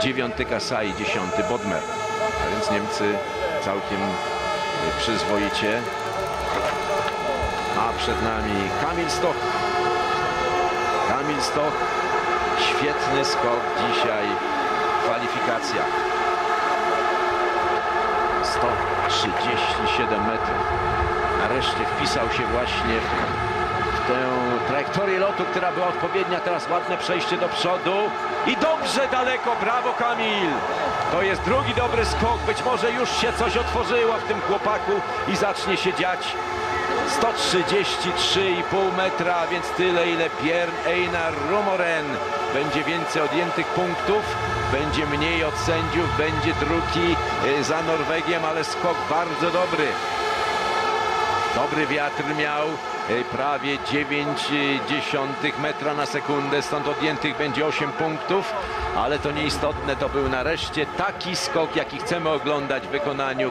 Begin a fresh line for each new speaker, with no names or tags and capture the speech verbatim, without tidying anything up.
dziewiąty Kasai, dziesiąty Bodmer. A więc Niemcy całkiem przyzwoicie. A przed nami Kamil Stoch. Kamil Stoch. Świetny skok dzisiaj w kwalifikacjach. sto trzydzieści siedem metrów. Nareszcie wpisał się właśnie w tę trajektorię lotu, która była odpowiednia. Teraz ładne przejście do przodu. I dobrze daleko. Brawo, Kamil. To jest drugi dobry skok. Być może już się coś otworzyło w tym chłopaku i zacznie się dziać. sto trzydzieści trzy i pół metra, więc tyle, ile Bjørn Einar Rumoren. Będzie więcej odjętych punktów, będzie mniej od sędziów, będzie drugi za Norwegiem, ale skok bardzo dobry. Dobry wiatr miał, prawie dziewięć dziesiątych metra na sekundę, stąd odjętych będzie osiem punktów, ale to nieistotne, to był nareszcie taki skok, jaki chcemy oglądać w wykonaniu